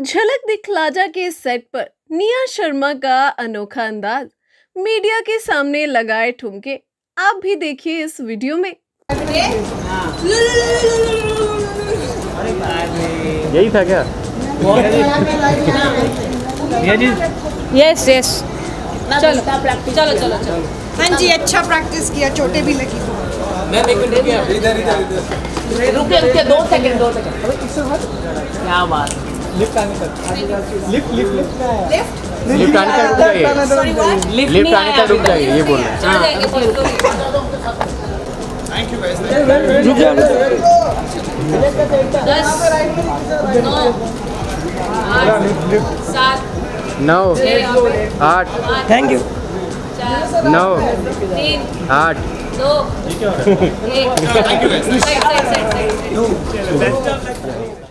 झलक दिखलाजा के सेट पर निया शर्मा का अनोखा अंदाज, मीडिया के सामने लगाए ठुमके। आप भी देखिए इस वीडियो में। यही था क्या? यस यस, चलो चलो चलो चलो। हाँ जी, अच्छा प्रैक्टिस किया, चोटें भी लगी। मैं रुकिए 2 सेकंड। क्या बात। लिफ्ट आने तक रुक जाइए, ये बोल रहे हैं। Thank you guys. 9 8 thank you. 9 8 2 1। Thank you guys.